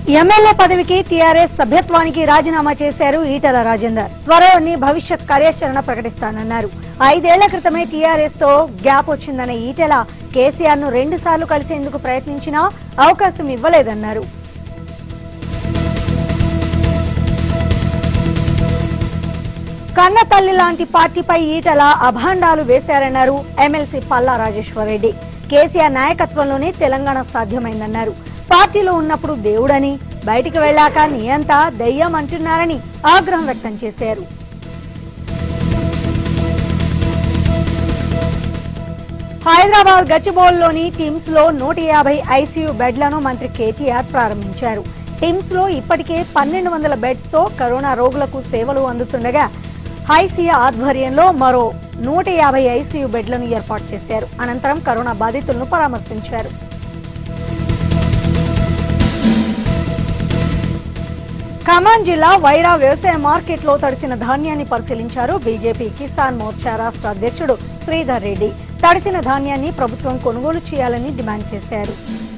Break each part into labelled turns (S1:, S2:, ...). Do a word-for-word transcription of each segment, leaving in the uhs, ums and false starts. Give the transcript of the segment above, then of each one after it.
S1: MLA పదవికి TRS సభ్యత్వానికి రాజీనామా చేశారు ఈటెల రాజేందర్. త్వరలోని భవిష్యత్ కార్యాచరణ ప్రకటిస్తానన్నారు. ఐదేళ్ల క్రితమే టీఆర్ఎస్ తో గ్యాప్ వచ్చిందన్న ఈటెల కేసీఆర్ ను రెండు సార్లు కలిసేందుకు ప్రయత్నించినా అవకాశం ఇవ్వలేదన్నారు. కన్న తల్లి లాంటి పార్టీపై ఈటెల అభాండాలు వేశారన్నారు ఎమ్మెల్సీ పల్లా రాజేశ్వర్ రెడ్డి. కేసీఆర్ నాయకత్వంలోనే తెలంగాణ సాధ్యమైందన్నారు. పార్టీలో ఉన్నప్పుడు దేవుడని, బయటికి వెళ్లాక నియంత దయ్యం అంటున్నారని ఆగ్రహం వ్యక్తం చేశారు. హైదరాబాద్ గచ్చిబౌలిలోని టిమ్స్ లో నూట యాభై ఐసీయూ బెడ్లను మంత్రి కేటీఆర్ ప్రారంభించారు. టిమ్స్ లో ఇప్పటికే పన్నెండు వందల బెడ్స్ తో కరోనా రోగులకు సేవలు అందుతుండగా ఐసీయూ ఆధ్వర్యంలో మరో నూట యాభై ఐసీయూ బెడ్లను ఏర్పాటు చేశారు. అనంతరం కరోనా బాధితులను పరామర్శించారు. ఖమ్మం జిల్లా వైరా వ్యవసాయ మార్కెట్ లో తడిసిన ధాన్యాన్ని పరిశీలించారు బీజేపీ కిసాన్ మోర్చా రాష్ట్ర అధ్యక్షుడు శ్రీధర్ రెడ్డి. తడిసిన ధాన్యాన్ని ప్రభుత్వం కొనుగోలు చేయాలని డిమాండ్ చేశారు.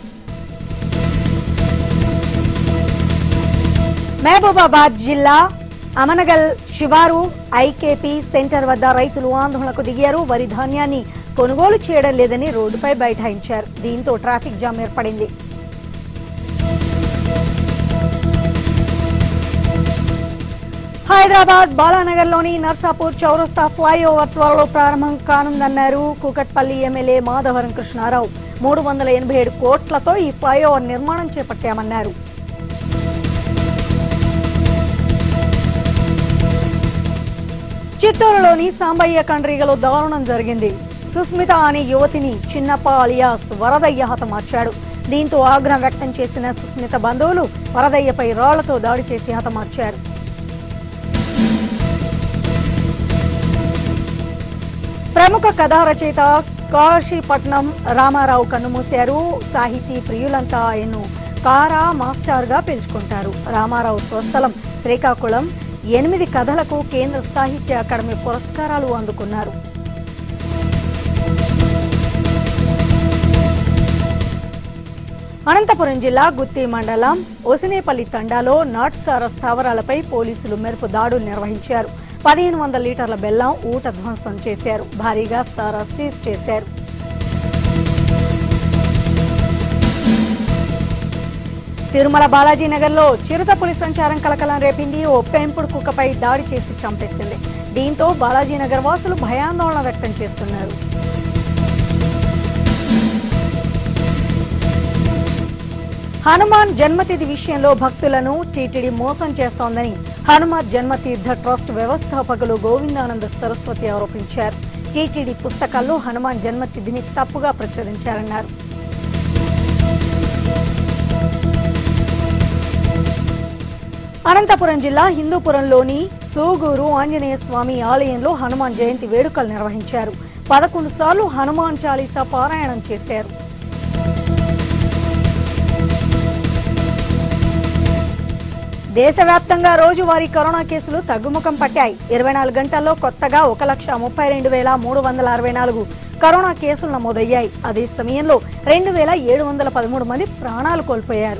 S1: మహబూబాబాద్ జిల్లా అమనగల్ శివారు ఐకేపీ సెంటర్ వద్ద రైతులు ఆందోళనకు దిగారు. వరి ధాన్యాన్ని కొనుగోలు చేయడం లేదని రోడ్డుపై బైఠాయించారు. దీంతో ట్రాఫిక్ జామ్ ఏర్పడింది. హైదరాబాద్ బాలానగర్లోని నర్సాపూర్ చౌరస్తా ఫ్లైఓవర్ త్వరలో ప్రారంభం కానుందన్నారు కూకట్పల్లి ఎమ్మెల్యే మాధవరం కృష్ణారావు. మూడు వందల ఎనభై ఏడు కోట్లతో ఈ ఫ్లైఓవర్ నిర్మాణం చేపట్టామన్నారు. చిత్తూరులోని సాంబయ్య కండ్రిగలో దారుణం జరిగింది. సుస్మిత అనే యువతిని చిన్నప్ప అలియాస్ వరదయ్య హతమార్చాడు. దీంతో ఆగ్రహం వ్యక్తం చేసిన సుస్మిత బంధువులు వరదయ్యపై రాళ్లతో దాడి చేసి హతమార్చారు. ప్రముఖ కథా రచయిత కాశీపట్నం రామారావు కన్నుమూశారు. సాహితీ ప్రియులంతా ఆయన్ను కారా మాస్టర్ గా పిలుచుకుంటారు. రామారావు స్వస్థలం శ్రీకాకుళం. ఎనిమిది కథలకు కేంద్ర సాహిత్య అకాడమీ పురస్కారాలు అందుకున్నారు. అనంతపురం జిల్లా గుత్తి మండలం ఒసినేపల్లి తండాలో నాటుసార స్థావరాలపై పోలీసులు మెరుపు దాడులు నిర్వహించారు. పదిహేను వందల లీటర్ల బెల్లం ఊట ధ్వంసం చేశారు. భారీగా సారా సీజ్ చేశారు. తిరుమల బాలాజీ నగర్ లో చిరుత పులి సంచారం కలకలం రేపింది. ఓ పెంపుడు కుక్కపై దాడి చేసి చంపేసింది. దీంతో బాలాజీ నగర్ వాసులు భయాందోళన వ్యక్తం చేస్తున్నారు. హనుమాన్ జన్మతిథి విషయంలో భక్తులను టీటీడీ మోసం చేస్తోందని హనుమాన్ జన్మతీర్థ ట్రస్ట్ వ్యవస్థాపకులు గోవిందానంద సరస్వతి ఆరోపించారు. టీటీడీ పుస్తకాల్లో హనుమాన్ జన్మతిథిని తప్పుగా ప్రచురించారన్నారు. అనంతపురం జిల్లా హిందూపురంలోని సూగూరు ఆంజనేయ స్వామి ఆలయంలో హనుమాన్ జయంతి వేడుకలు నిర్వహించారు. పదకొండు సార్లు హనుమాన్ చాలీసా పారాయణం చేశారు. దేశవ్యాప్తంగా రోజువారీ కరోనా కేసులు తగ్గుముఖం పట్టాయి. ఇరవై నాలుగు గంటల్లో కొత్తగా ఒక లక్ష ముప్పై రెండు వేల మూడు వందల అరవై నాలుగు కరోనా కేసులు నమోదయ్యాయి. అదే సమయంలో రెండు వేల ఏడు వందల పదమూడు మంది ప్రాణాలు కోల్పోయారు.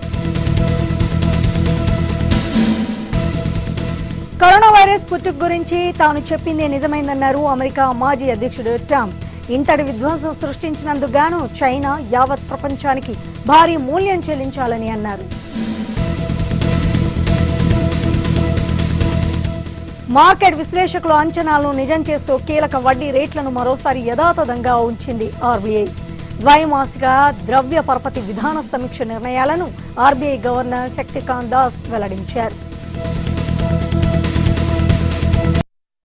S1: కరోనా వైరస్ పుట్టుక గురించి తాను చెప్పిందే నిజమైందన్నారు అమెరికా మాజీ అధ్యక్షుడు ట్రంప్. ఇంతటి విధ్వంసం సృష్టించినందుకు గాను చైనా యావత్ ప్రపంచానికి భారీ మూల్యం చెల్లించాలని అన్నారు. మార్కెట్ విశ్లేషకుల అంచనాలను నిజం చేస్తూ కీలక వడ్డీ రేట్లను మరోసారి యథాతథంగా ఉంచింది ఆర్బీఐ. ద్వైమాసిక ద్రవ్య పరపతి విధాన సమీక్ష నిర్ణయాలను ఆర్బీఐ గవర్నర్ శక్తికాంత్ దాస్ వెల్లడించారు.